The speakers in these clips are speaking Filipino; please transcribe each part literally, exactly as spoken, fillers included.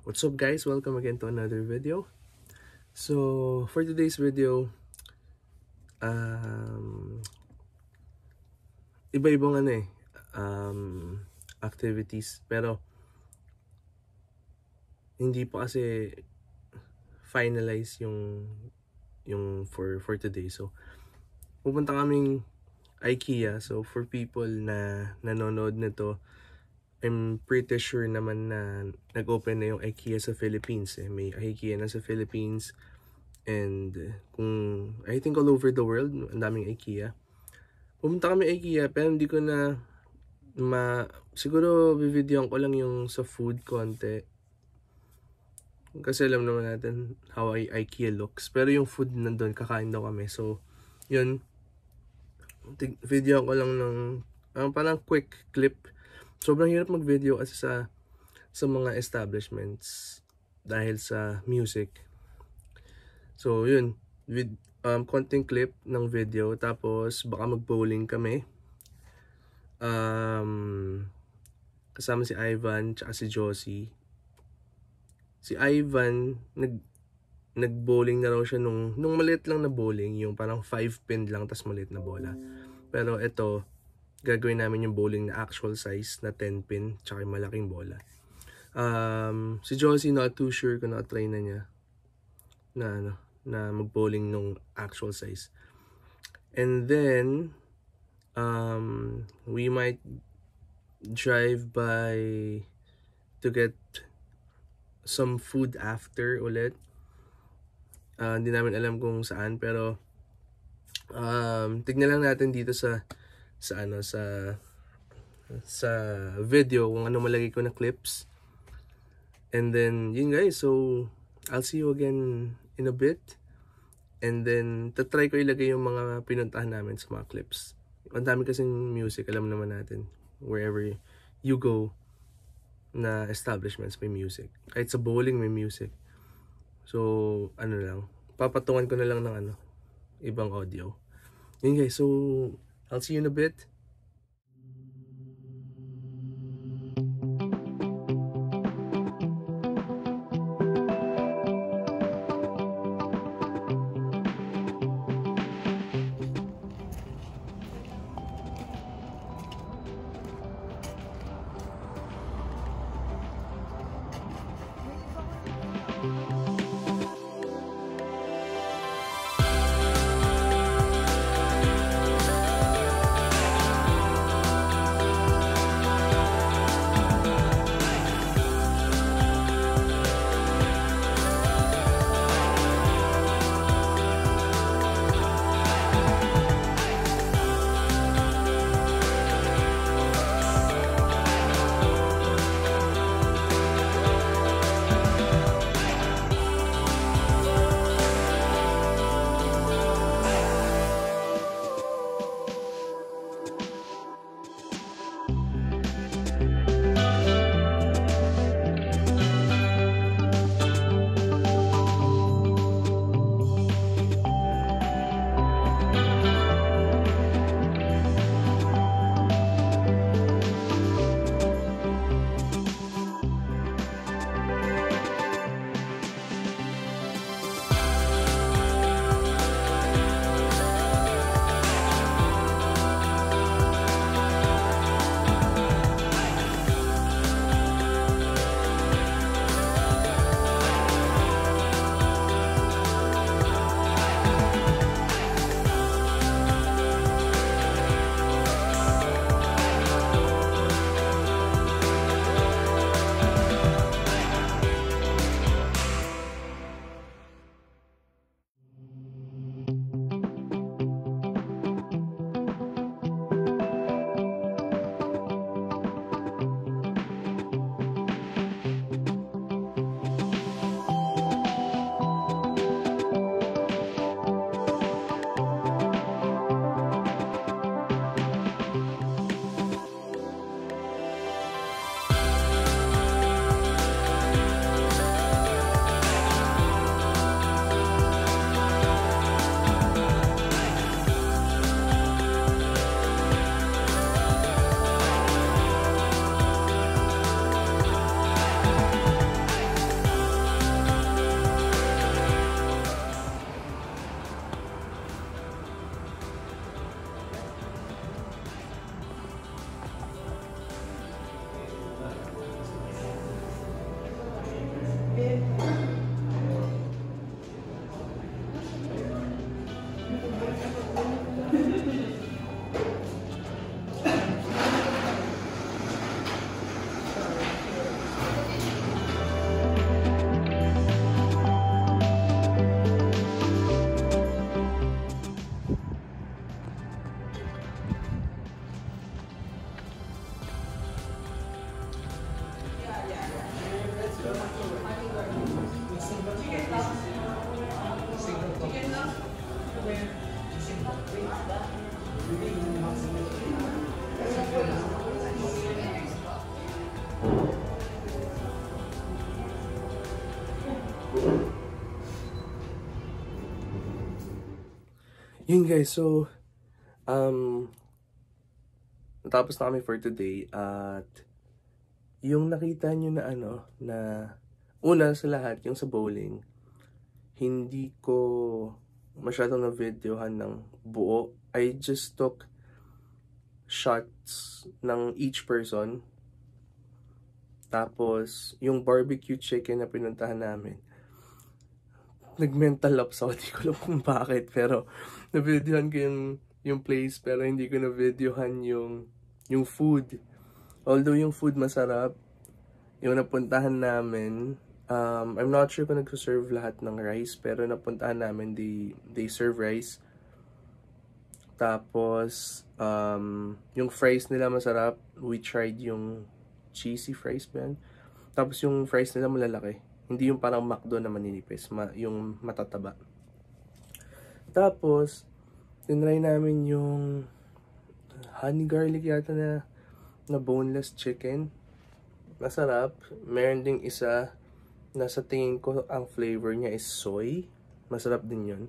What's up guys? Welcome again to another video. So for today's video, um, iba-ibang ano eh, um, activities. Pero hindi pa kasi finalize yung yung for for today. So pupunta kaming IKEA. So for people na nanonood nito, I'm pretty sure naman na nag-open na yung IKEA sa Philippines. Eh. May IKEA na sa Philippines. And kung, I think all over the world, ang daming IKEA. Pumunta kami IKEA, pero hindi ko na, ma, siguro bibidyoan ko lang yung sa food konti. Kasi alam naman natin how I, IKEA looks. Pero yung food nandun, kakain daw kami. So, yun. Video ko lang ng, um, parang quick clip. Sobrang hirap mag-video kasi sa sa mga establishments dahil sa music. So, yun. With um, konting clip ng video. Tapos, baka mag-bowling kami. Um, kasama si Ivan tsaka si Josie. Si Ivan, nag, nag-bowling na raw siya nung, nung maliit lang na bowling. Yung parang five pin lang, tas maliit na bola. Pero ito, gagawin namin yung bowling na actual size na ten pin tsaka yung malaking bola. Um, si Josie not too sure kung na-try na niya na, ano, na mag-bowling nung actual size. And then, um, we might drive by to get some food after ulit. Uh, hindi namin alam kung saan, pero um, tignan lang natin dito sa sa ano sa sa video kung ano malagay ko na clips. And then yun guys, so I'll see you again in a bit. And then tatry ko ilagay yung mga pinuntahan namin sa mga clips. Ang dami kasing music, alam naman natin wherever you go na establishments may music. Kahit sa bowling may music. So ano lang, papatungan ko na lang ng ano ibang audio. Yun guys, so I'll see you in a bit. Yun guys, so um natapos na kami for today at yung nakita nyo na ano na una sa lahat yung sa bowling, hindi ko masyadong na-videohan ng buo. I just took shots ng each person. Tapos yung barbecue chicken na pinuntahan namin, nag-mental lapse ako, di ko alam kung bakit, pero na-videohan ko yung, yung place, pero hindi ko na-videohan yung, yung food. Although yung food masarap, yung napuntahan namin, um, I'm not sure kung nagsuserve lahat ng rice, pero napuntahan namin, they, they serve rice. Tapos, um, yung fries nila masarap, we tried yung cheesy fries ba yan? Tapos yung fries nila malalaki. Hindi yung parang McDo na maninipis, ma yung matataba. Tapos, tinry namin yung honey garlic yata na, na boneless chicken. Masarap. Meron ding isa na sa tingin ko ang flavor niya is soy. Masarap din yun.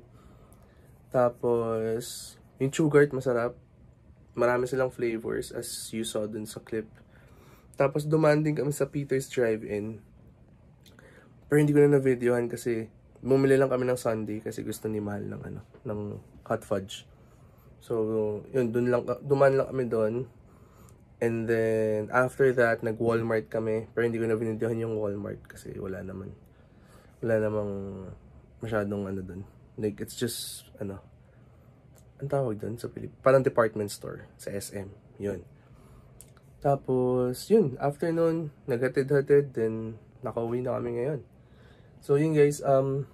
Tapos, yung Chugart masarap. Marami silang flavors as you saw dun sa clip. Tapos, dumaan din kami sa Peter's Drive-In. Pero hindi ko na na-videohan kasi bumili lang kami ng sundae kasi gusto ni Mahal ng ano, ng hot fudge. So, yun, dun lang, duman lang kami doon. And then, after that, nag-Walmart kami. Pero hindi ko na binidyohan yung Walmart kasi wala naman. Wala namang masyadong ano doon. Like, it's just, ano, ang tawag doon sa Pilipinas? Parang department store sa S M. Yun. Tapos, yun, after nun, naghatid-hatid, then nakauwi na kami ngayon. So, yun guys, um,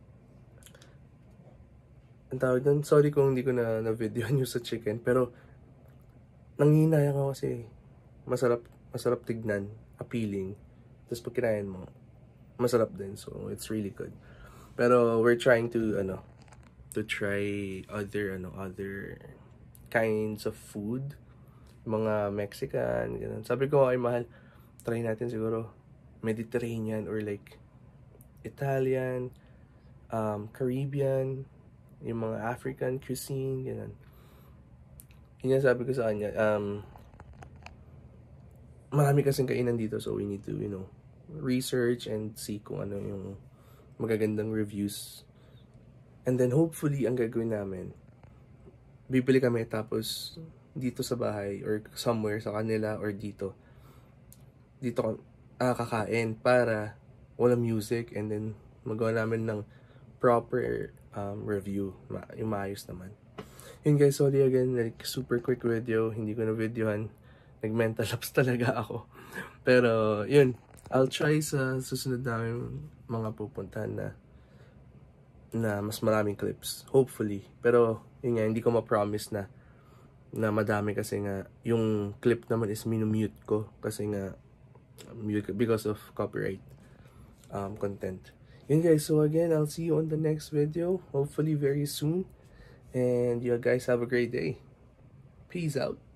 ang tawag doon, sorry kung hindi ko na na-videohan yung sa chicken, pero nanginayang ako kasi masarap, masarap tignan, appealing. Tapos pag kinain mo, masarap din. So, it's really good. Pero we're trying to, ano, to try other, ano, other kinds of food. Mga Mexican, ganun. Sabi ko, ay Mahal, try natin siguro Mediterranean or like Italian, um, Caribbean, yung mga African cuisine, ganun. Yun yung sabi ko sa kanya, um, marami kasing kainan dito, so we need to, you know, research and see kung ano yung magagandang reviews. And then hopefully, ang gagawin namin, bibili kami tapos dito sa bahay or somewhere sa kanila or dito, dito uh, kakain para walang music and then magawa namin ng proper um, review, Ma yung maayos naman. Yun guys, sorry again, like super quick video, hindi ko na videohan, nag-mental lapse talaga ako. Pero yun, I'll try sa susunod namin mga pupuntahan na na mas maraming clips, hopefully. Pero yun nga, hindi ko ma-promise na na madami kasi nga yung clip naman is minumute ko kasi nga mute because of copyright um, content. Yun guys, so again, I'll see you on the next video, hopefully very soon. And you guys have a great day. Peace out.